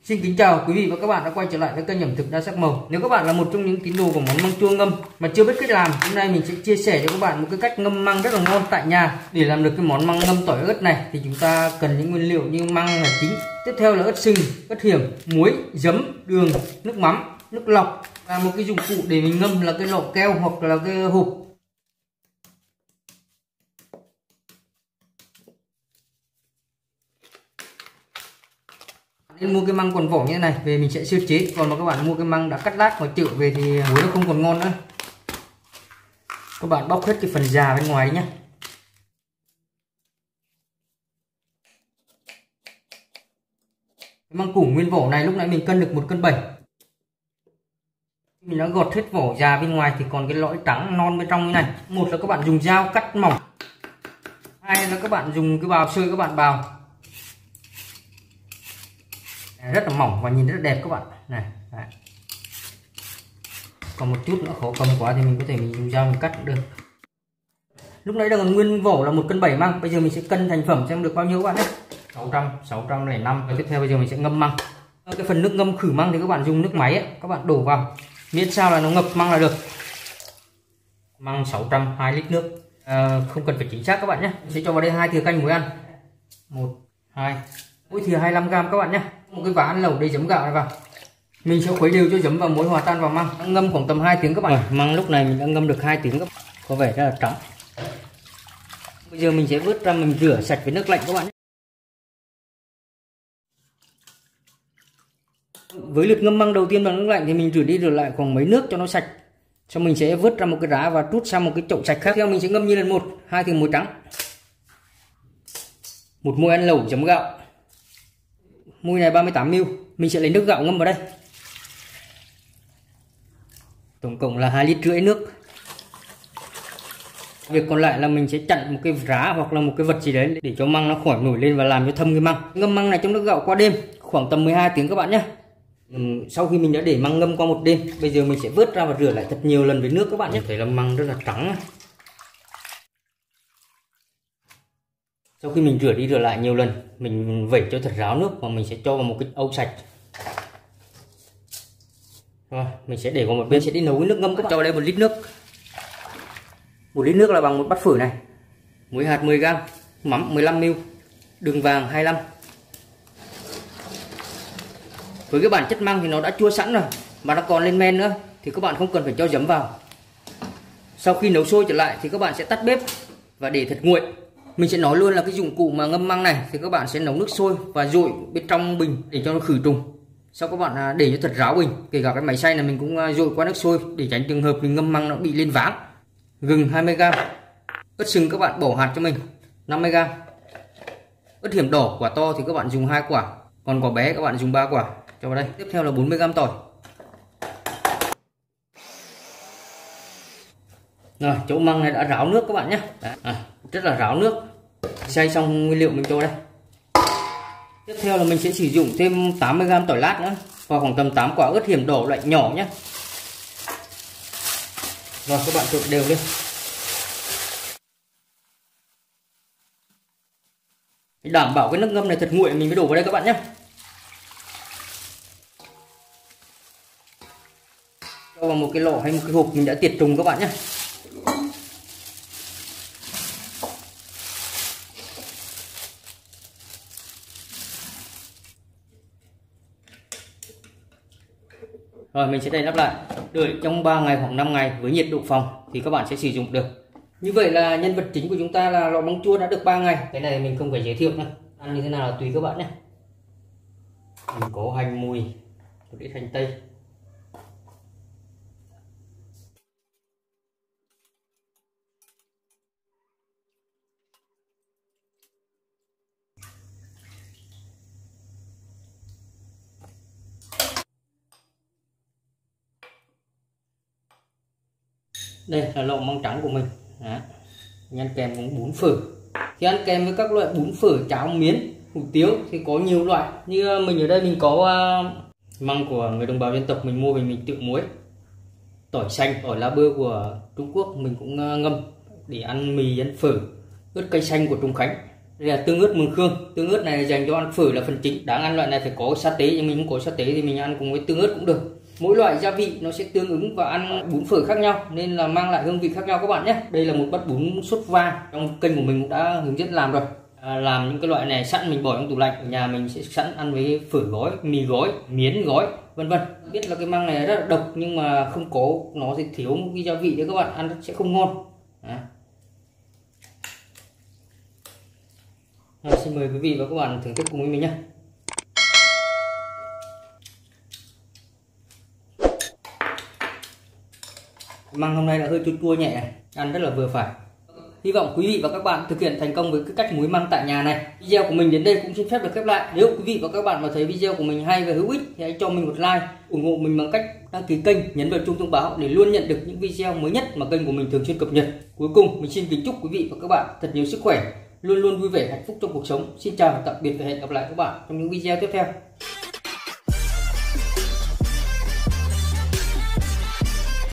Xin kính chào quý vị và các bạn đã quay trở lại với kênh ẩm thực đa sắc màu. Nếu các bạn là một trong những tín đồ của món măng chua ngâm mà chưa biết cách làm, hôm nay mình sẽ chia sẻ cho các bạn một cái cách ngâm măng rất là ngon tại nhà. Để làm được cái món măng ngâm tỏi ớt này thì chúng ta cần những nguyên liệu như măng là chính, tiếp theo là ớt sừng, ớt hiểm, muối, giấm, đường, nước mắm, nước lọc và một cái dụng cụ để mình ngâm là cái lọ keo hoặc là cái hộp. Nên mua cái măng còn vỏ như thế này về mình sẽ sơ chế, còn mà các bạn mua cái măng đã cắt lát ngoài chợ về thì muối nó không còn ngon nữa. Các bạn bóc hết cái phần già bên ngoài đi nhé. Cái măng củ nguyên vỏ này lúc nãy mình cân được 1,7 cân. Mình đã gọt hết vỏ già bên ngoài thì còn cái lõi trắng non bên trong như này. Một là các bạn dùng dao cắt mỏng, hai là các bạn dùng cái bào xơi các bạn bào rất là mỏng và nhìn rất là đẹp các bạn này. Đấy. Còn một chút nữa khó cầm quá thì mình có thể mình dùng dao mình cắt cũng được. Lúc nãy đang nguyên vỏ là 1,7 cân măng, bây giờ mình sẽ cân thành phẩm xem được bao nhiêu các bạn nhé. 605. Và tiếp theo bây giờ mình sẽ ngâm măng. Cái phần nước ngâm khử măng thì các bạn dùng nước máy ấy, các bạn đổ vào miễn sao là nó ngập măng là được. Măng 602 lít nước, không cần phải chính xác các bạn nhé. Mình sẽ cho vào đây 2 thìa canh muối ăn, 1, 2, mỗi thìa 25 g các bạn nhé. Một cái vá ăn lẩu để giấm gạo này vào, mình sẽ khuấy đều cho giấm và muối hòa tan vào măng. Ngâm khoảng tầm 2 tiếng các bạn. Măng lúc này mình đã ngâm được 2 tiếng các bạn. Có vẻ rất là trắng. Bây giờ mình sẽ vớt ra, mình rửa sạch với nước lạnh các bạn nhé. Với lượt ngâm măng đầu tiên bằng nước lạnh thì mình rửa đi rửa lại khoảng mấy nước cho nó sạch. Xong mình sẽ vớt ra một cái rá và trút sang một cái chậu sạch khác. Theo mình sẽ ngâm như lần một, 2 thìa muối trắng, 1 muôi ăn lẩu giấm gạo. Muôi này 38 ml. Mình sẽ lấy nước gạo ngâm vào đây. Tổng cộng là 2,5 lít nước. Việc còn lại là mình sẽ chặn một cái rá hoặc là một cái vật gì đấy để cho măng nó khỏi nổi lên và làm cho thâm cái măng. Ngâm măng này trong nước gạo qua đêm khoảng tầm 12 tiếng các bạn nhé. Sau khi mình đã để măng ngâm qua một đêm, bây giờ mình sẽ vớt ra và rửa lại thật nhiều lần với nước các bạn nhé. Thấy là măng rất là trắng. Sau khi mình rửa đi rửa lại nhiều lần, mình vẩy cho thật ráo nước và mình sẽ cho vào một cái âu sạch. Rồi, mình sẽ để vào một bên, sẽ đi nấu với nước ngâm các bạn. Cho vào đây 1 lít nước. 1 lít nước là bằng một bát phở này. Muối hạt 10 g, mắm 15 ml, đường vàng 25. Với cái bản chất măng thì nó đã chua sẵn rồi mà nó còn lên men nữa thì các bạn không cần phải cho giấm vào. Sau khi nấu sôi trở lại thì các bạn sẽ tắt bếp và để thật nguội. Mình sẽ nói luôn là cái dụng cụ mà ngâm măng này thì các bạn sẽ nấu nước sôi và dội bên trong bình để cho nó khử trùng. Sau các bạn để cho thật ráo bình, kể cả cái máy xay này mình cũng dội qua nước sôi để tránh trường hợp mình ngâm măng nó bị lên váng. Gừng 20 g, ớt sừng các bạn bỏ hạt cho mình 50 g, ớt hiểm đỏ quả to thì các bạn dùng 2 quả, còn quả bé các bạn dùng 3 quả. Cho vào đây. Tiếp theo là 40 g tỏi. Rồi, chỗ măng này đã ráo nước các bạn nhé. Rất là ráo nước. Xay xong nguyên liệu mình cho đây. Tiếp theo là mình sẽ sử dụng thêm 80 g tỏi lát nữa và khoảng tầm 8 quả ớt hiểm đỏ loại nhỏ nhé. Rồi các bạn trộn đều lên. Để đảm bảo cái nước ngâm này thật nguội mình mới đổ vào đây các bạn nhé. Cho vào một cái lọ hay một cái hộp mình đã tiệt trùng các bạn nhé. Rồi mình sẽ đậy nắp lại, đợi trong 3 ngày hoặc 5 ngày với nhiệt độ phòng thì các bạn sẽ sử dụng được. Như vậy là nhân vật chính của chúng ta là lọ măng chua đã được 3 ngày. Cái này mình không phải giới thiệu nữa. Ăn như thế nào là tùy các bạn nhé. Mình có hành mùi, một ít hành tây. Đây là lọ măng trắng của mình. Đó. Mình ăn kèm cùng bún phở. Thì ăn kèm với các loại bún phở, cháo miến, hủ tiếu thì có nhiều loại. Như mình ở đây mình có măng của người đồng bào dân tộc mình mua về mình tự muối. Tỏi xanh, tỏi lá bơ của Trung Quốc mình cũng ngâm để ăn mì, ăn phở. Ớt cây xanh của Trùng Khánh. Đây là tương ớt mường khương. Tương ớt này dành cho ăn phở là phần chính. Đáng ăn loại này phải có sa tế, nhưng mình không có sa tế thì mình ăn cùng với tương ớt cũng được. Mỗi loại gia vị nó sẽ tương ứng và ăn bún phở khác nhau nên là mang lại hương vị khác nhau các bạn nhé. Đây là một bát bún sốt vang, trong kênh của mình cũng đã hướng dẫn làm rồi. Làm những cái loại này sẵn mình bỏ trong tủ lạnh, ở nhà mình sẽ sẵn ăn với phở gói, mì gói, miến gói, vân vân. Biết là cái măng này rất là độc nhưng mà không có nó thì thiếu một cái gia vị đấy các bạn ăn sẽ không ngon. Xin mời quý vị và các bạn thưởng thức cùng với mình nhé. Măng hôm nay là hơi chua chua nhẹ, ăn rất là vừa phải. Hy vọng quý vị và các bạn thực hiện thành công với cái cách muối măng tại nhà này. Video của mình đến đây cũng xin phép được khép lại. Nếu quý vị và các bạn mà thấy video của mình hay và hữu ích thì hãy cho mình một like, ủng hộ mình bằng cách đăng ký kênh, nhấn vào chuông thông báo để luôn nhận được những video mới nhất mà kênh của mình thường xuyên cập nhật. Cuối cùng mình xin kính chúc quý vị và các bạn thật nhiều sức khỏe, luôn luôn vui vẻ hạnh phúc trong cuộc sống. Xin chào và tạm biệt và hẹn gặp lại các bạn trong những video tiếp theo.